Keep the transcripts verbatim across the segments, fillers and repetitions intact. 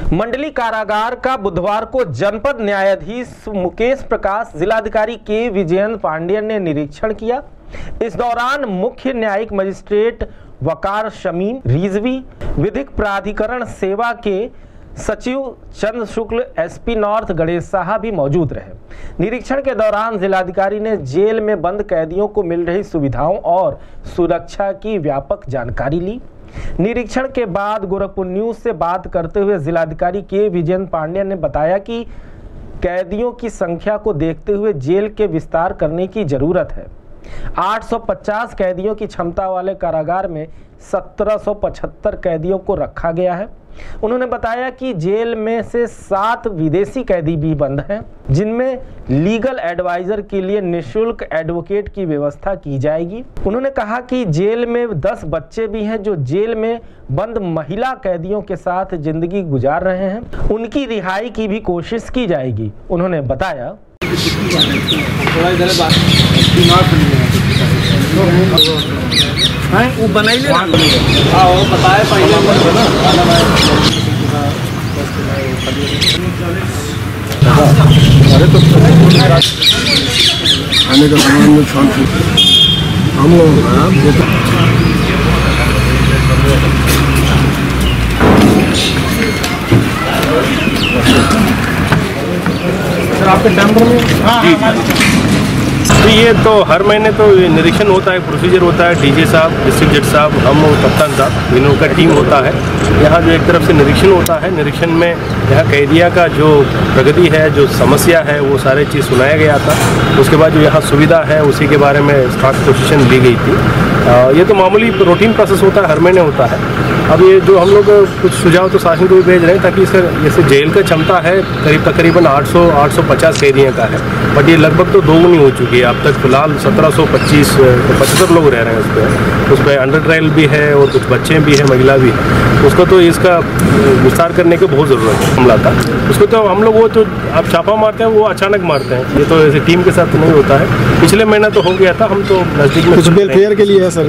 मंडली कारागार का बुधवार को जनपद न्यायाधीश मुकेश प्रकाश, जिलाधिकारी के विजयन पांडेय ने निरीक्षण किया। इस दौरान मुख्य न्यायिक मजिस्ट्रेट वकार शमीन रिजवी, विधिक प्राधिकरण सेवा के सचिव चंद्र शुक्ल, एसपी नॉर्थ गणेश साहा भी मौजूद रहे। निरीक्षण के दौरान जिलाधिकारी ने जेल में बंद कैदियों को मिल रही सुविधाओं और सुरक्षा की व्यापक जानकारी ली। निरीक्षण के बाद गोरखपुर न्यूज से बात करते हुए जिलाधिकारी के विजयन पांडेय ने बताया कि कैदियों की संख्या को देखते हुए जेल के विस्तार करने की जरूरत है। आठ सौ पचास कैदियों की क्षमता वाले कारागार में सत्रह सौ पचहत्तर कैदियों को रखा गया है। उन्होंने बताया कि जेल में से सात विदेशी कैदी भी बंद हैं, जिनमें लीगल एडवाइजर के लिए निःशुल्क एडवोकेट की व्यवस्था की जाएगी। उन्होंने कहा कि जेल में दस बच्चे भी हैं जो जेल में बंद महिला कैदियों के साथ जिंदगी गुजार रहे हैं, उनकी रिहाई की भी कोशिश की जाएगी। उन्होंने बताया वो बनाई ले हाँ वो बताए पहले अरे तो खाने का सामान में छान हम लोग सर आपके डैम्पर में हाँ तो ये तो हर महीने तो निरीक्षण होता है, प्रोसीजर होता है। डीजे साहब, डिस्ट्रिक्ट जज साहब, हम और कप्तान साहब, इन लोगों का टीम होता है। यहाँ जो एक तरफ से निरीक्षण होता है, निरीक्षण में यहाँ कैदिया का जो प्रगति है, जो समस्या है, वो सारे चीज़ सुनाया गया था। उसके बाद जो यहाँ सुविधा है उसी के बारे में स्टार्ट पोजीशन दी गई थी। आ, ये तो मामूली रूटीन प्रोसेस होता है, हर महीने होता है। अब ये जो हम लोग कुछ सुझाव तो शासन को भी भेज रहे हैं ताकि इसका जैसे जेल का क्षमता है करीब तकरीबन आठ सौ आठ सौ पचास कैदियों का है, बट ये लगभग तो दोगुनी हो चुकी है। अब तक फिलहाल सत्रह सौ पच्चीस पचहत्तर लोग रह रहे हैं उस पर उस पर अंडर ट्रायल भी है और कुछ बच्चे भी हैं, महिला भी है। उसको तो इसका विस्तार करने की बहुत ज़रूरत है। हमला था उसको तो हम लोग वो तो अब छापा मारते हैं, वो अचानक मारते हैं, ये तो ऐसे टीम के साथ नहीं होता है। पिछले महीना तो हो गया था, हम तो नज़दीक में कुछ वेलफेयर के लिए है सर।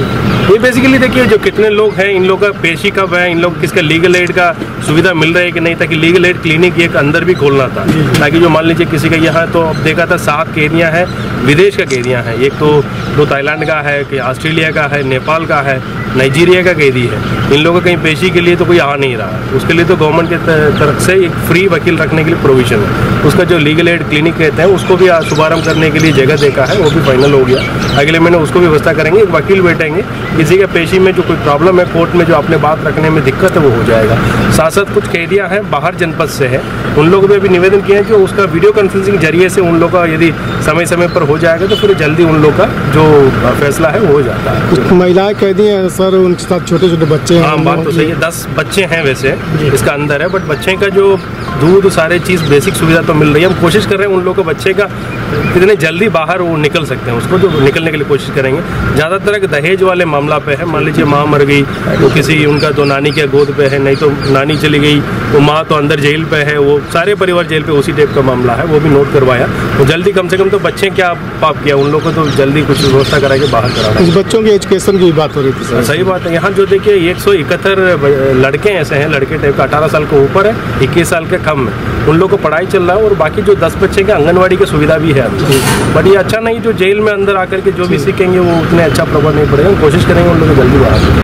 ये बेसिकली देखिए जो कितने लोग हैं, इन लोग का पेशी कब है, इन लोग किसका लीगल एड का सुविधा मिल रही है कि नहीं, ताकि लीगल एड क्लिनिक एक अंदर भी खोलना था ताकि जो मान लीजिए किसी का यहाँ तो अब देखा था सात कैदियाँ हैं, विदेश का कैदियाँ हैं, एक तो दो ताइलैंड का है, कि ऑस्ट्रेलिया का है, नेपाल का है, नाइजीरिया का कैदी है। इन लोगों का कहीं पेशी के लिए तो कोई आ नहीं रहा, उसके लिए तो गवर्नमेंट की तरफ से एक फ्री वकील रखने के लिए प्रोविजन है। उसका जो लीगल एड क्लिनिक कहते हैं उसको भी शुभारंभ करने के लिए जगह देखा है, वो भी फाइनल हो गया। अगले महीने उसको भी व्यवस्था करेंगे, एक वकील बैठेंगे, किसी के पेशी में जो कोई प्रॉब्लम है कोर्ट में जो अपने बात रखने में दिक्कत है वो हो जाएगा। साथ साथ कुछ कैदियाँ हैं बाहर जनपद से है, उन लोगों ने भी निवेदन किया है कि उसका वीडियो कॉन्फ्रेंसिंग जरिए से उन लोग का यदि समय समय पर हो जाएगा तो फिर जल्दी उन लोग का जो फैसला है वो हो जाता है। कुछ महिलाएं कैदी हैं सर, उनके साथ छोटे छोटे बच्चे हैं। हाँ बात तो सही है, दस बच्चे हैं वैसे इसका अंदर है, बट बच्चे का जो दूध सारे चीज़ बेसिक सुविधा तो मिल रही है। हम कोशिश कर रहे हैं उन लोगों को बच्चे का कितने जल्दी बाहर वो निकल सकते हैं, उसको जो निकलने के लिए कोशिश करेंगे। ज़्यादातर एक दहेज वाले मामला पे है, मान लीजिए माँ मर गई तो किसी उनका तो नानी के गोद पे है, नहीं तो नानी चली गई तो माँ तो अंदर जेल पे है, वो सारे परिवार जेल पे उसी टाइप का मामला है, वो भी नोट करवाया। तो जल्दी कम से कम तो बच्चे क्या पाप किया उन लोगों को तो जल्दी कुछ व्यवस्था करा के बाहर कराना। बच्चों की एजुकेशन की बात हो रही थी सर। सही बात है। यहाँ जो देखिए एक सौ इकहत्तर लड़के ऐसे हैं, लड़के टाइप का अठारह साल के ऊपर है, इक्कीस साल के कम है, उन लोगों को पढ़ाई चल रहा है। और बाकी जो दस बच्चे के आंगनवाड़ी की सुविधा भी है, बट ये अच्छा नहीं जो जेल में अंदर आकर के जो भी सीखेंगे वो उतने अच्छा प्रभाव नहीं पड़ेगा। कोशिश करेंगे उन लोगों को जल्दी बाहर।